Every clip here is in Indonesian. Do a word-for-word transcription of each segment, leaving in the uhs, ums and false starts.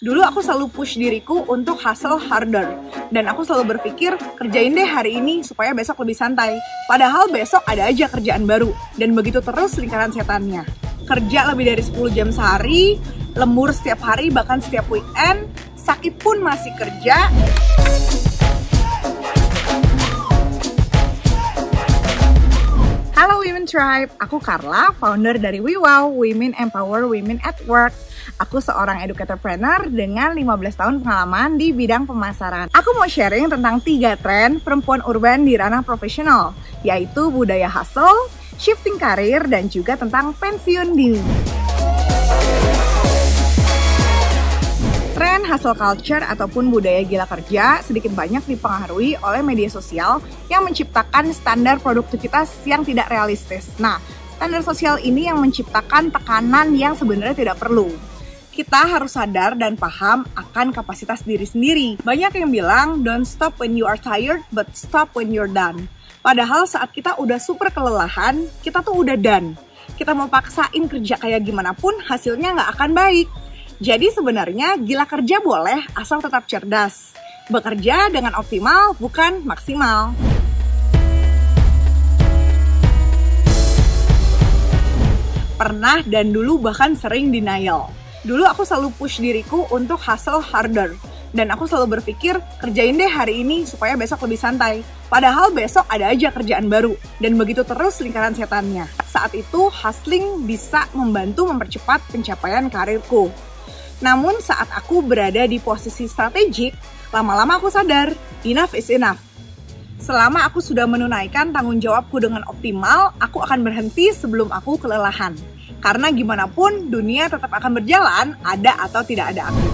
Dulu aku selalu push diriku untuk hustle harder. Dan aku selalu berpikir, kerjain deh hari ini supaya besok lebih santai. Padahal besok ada aja kerjaan baru. Dan begitu terus lingkaran setannya. Kerja lebih dari sepuluh jam sehari, lembur setiap hari bahkan setiap weekend, sakit pun masih kerja. Halo Women Tribe, aku Carla, founder dari WeWow, Women Empower Women at Work. Aku seorang educatorpreneur dengan lima belas tahun pengalaman di bidang pemasaran. Aku mau sharing tentang tiga tren perempuan urban di ranah profesional, yaitu budaya hustle, shifting karir, dan juga tentang pensiun dini. Tren hustle culture ataupun budaya gila kerja sedikit banyak dipengaruhi oleh media sosial yang menciptakan standar produktivitas yang tidak realistis. Nah, standar sosial ini yang menciptakan tekanan yang sebenarnya tidak perlu. Kita harus sadar dan paham akan kapasitas diri sendiri. Banyak yang bilang, don't stop when you are tired, but stop when you're done. Padahal saat kita udah super kelelahan, kita tuh udah done. Kita mau paksain kerja kayak gimana pun, hasilnya nggak akan baik. Jadi sebenarnya gila kerja boleh asal tetap cerdas. Bekerja dengan optimal bukan maksimal. Pernah dan dulu bahkan sering denial. Dulu aku selalu push diriku untuk hustle harder. Dan aku selalu berpikir, kerjain deh hari ini supaya besok lebih santai. Padahal besok ada aja kerjaan baru. Dan begitu terus lingkaran setannya. Saat itu hustling bisa membantu mempercepat pencapaian karirku. Namun saat aku berada di posisi strategik, lama-lama aku sadar, enough is enough. Selama aku sudah menunaikan tanggung jawabku dengan optimal, aku akan berhenti sebelum aku kelelahan. Karena gimana pun, dunia tetap akan berjalan, ada atau tidak ada aku.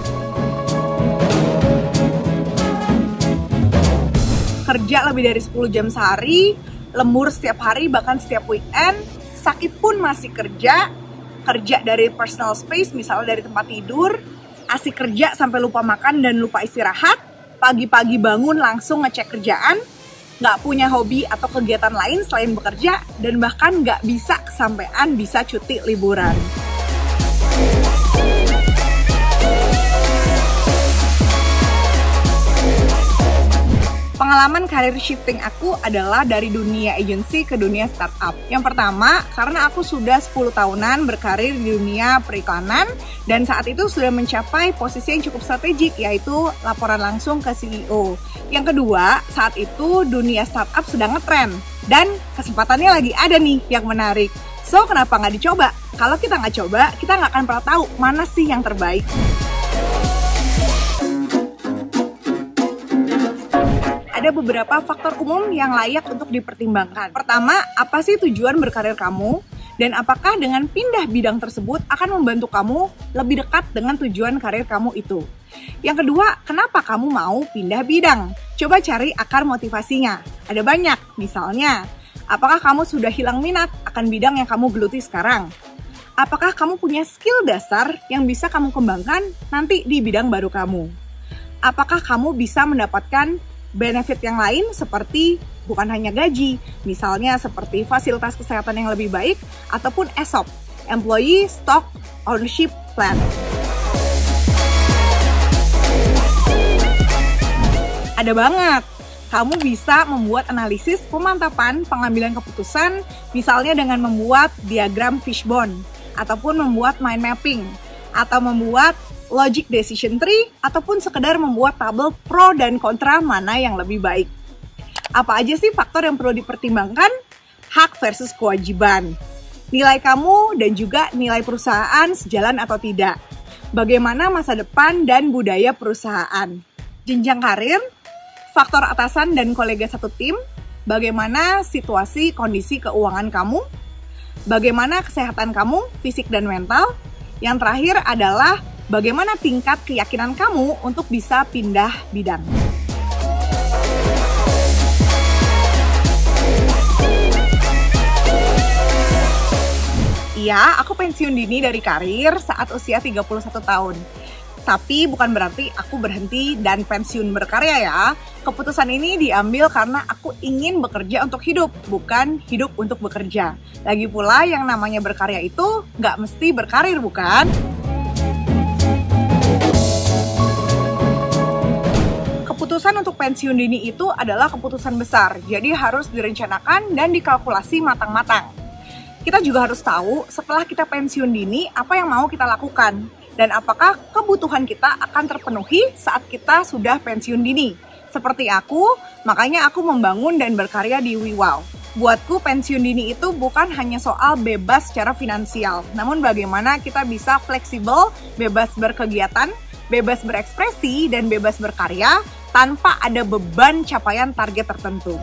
Kerja lebih dari sepuluh jam sehari, lembur setiap hari bahkan setiap weekend, sakit pun masih kerja, kerja dari personal space, misalnya dari tempat tidur, asik kerja sampai lupa makan dan lupa istirahat, pagi-pagi bangun langsung ngecek kerjaan, nggak punya hobi atau kegiatan lain selain bekerja, dan bahkan nggak bisa kesampean bisa cuti liburan. Pengalaman karir shifting aku adalah dari dunia agency ke dunia startup. Yang pertama, karena aku sudah sepuluh tahunan berkarir di dunia periklanan dan saat itu sudah mencapai posisi yang cukup strategik, yaitu laporan langsung ke C E O. Yang kedua, saat itu dunia startup sedang ngetren dan kesempatannya lagi ada nih yang menarik. So, kenapa nggak dicoba? Kalau kita nggak coba, kita nggak akan pernah tahu mana sih yang terbaik. Ada beberapa faktor umum yang layak untuk dipertimbangkan. Pertama, apa sih tujuan berkarir kamu? Dan apakah dengan pindah bidang tersebut akan membantu kamu lebih dekat dengan tujuan karir kamu itu? Yang kedua, kenapa kamu mau pindah bidang? Coba cari akar motivasinya. Ada banyak, misalnya, apakah kamu sudah hilang minat akan bidang yang kamu geluti sekarang? Apakah kamu punya skill dasar yang bisa kamu kembangkan nanti di bidang baru kamu? Apakah kamu bisa mendapatkan benefit yang lain seperti bukan hanya gaji, misalnya seperti fasilitas kesehatan yang lebih baik, ataupun E S O P, Employee Stock Ownership Plan. Ada banget. Kamu bisa membuat analisis pemantapan pengambilan keputusan, misalnya dengan membuat diagram fishbone, ataupun membuat mind mapping, atau membuat logic decision tree, ataupun sekedar membuat tabel pro dan kontra mana yang lebih baik. Apa aja sih faktor yang perlu dipertimbangkan? Hak versus kewajiban. Nilai kamu dan juga nilai perusahaan sejalan atau tidak. Bagaimana masa depan dan budaya perusahaan. Jenjang karir, faktor atasan dan kolega satu tim, bagaimana situasi kondisi keuangan kamu, bagaimana kesehatan kamu, fisik dan mental. Yang terakhir adalah bagaimana tingkat keyakinan kamu untuk bisa pindah bidang. Iya, aku pensiun dini dari karir saat usia tiga puluh satu tahun. Tapi bukan berarti aku berhenti dan pensiun berkarya ya. Keputusan ini diambil karena aku ingin bekerja untuk hidup, bukan hidup untuk bekerja. Lagi pula yang namanya berkarya itu nggak mesti berkarir, bukan? pensiun dini itu adalah keputusan besar, jadi harus direncanakan dan dikalkulasi matang-matang. Kita juga harus tahu setelah kita pensiun dini apa yang mau kita lakukan, dan apakah kebutuhan kita akan terpenuhi saat kita sudah pensiun dini. Seperti aku, makanya aku membangun dan berkarya di WeWow. Buatku pensiun dini itu bukan hanya soal bebas secara finansial, namun bagaimana kita bisa fleksibel, bebas berkegiatan, bebas berekspresi, dan bebas berkarya tanpa ada beban capaian target tertentu.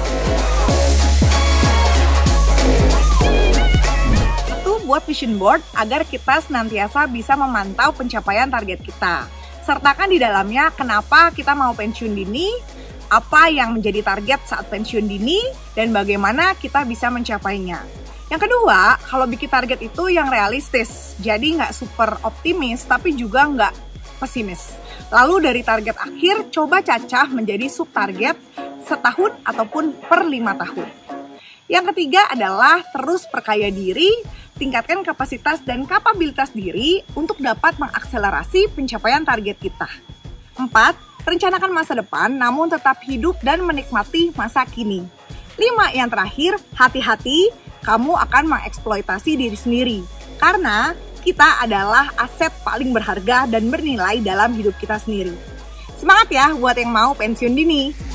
Satu, buat vision board agar kita senantiasa bisa memantau pencapaian target kita. Sertakan di dalamnya kenapa kita mau pensiun dini, apa yang menjadi target saat pensiun dini, dan bagaimana kita bisa mencapainya. Yang kedua, kalau bikin target itu yang realistis, jadi nggak super optimis tapi juga nggak pesimis. Lalu dari target akhir, coba cacah menjadi sub-target setahun ataupun per lima tahun. Yang ketiga adalah terus perkaya diri, tingkatkan kapasitas dan kapabilitas diri untuk dapat mengakselerasi pencapaian target kita. Empat, rencanakan masa depan namun tetap hidup dan menikmati masa kini. Lima, yang terakhir, hati-hati kamu akan mengeksploitasi diri sendiri. Karena kita adalah aset paling berharga dan bernilai dalam hidup kita sendiri. Semangat ya buat yang mau pensiun dini!